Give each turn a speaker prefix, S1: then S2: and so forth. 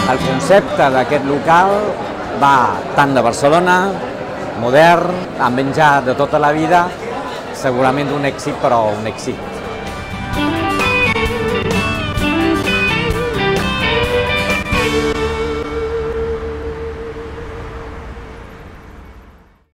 S1: El concepte d'aquest local va tant de Barcelona, modern, amb menjar de tota la vida, segurament un èxit, però un èxit